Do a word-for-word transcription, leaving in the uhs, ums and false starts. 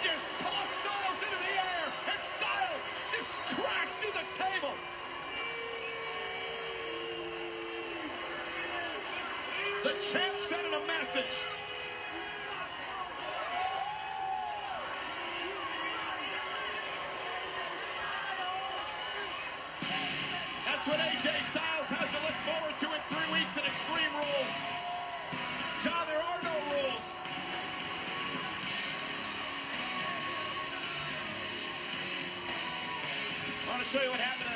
just tossed Styles into the air, and Styles just crashed through the table. The champ sending a message. That's what A J Styles has to look forward to in three weeks in Extreme Rules. John, there are no rules. I want to show you what happened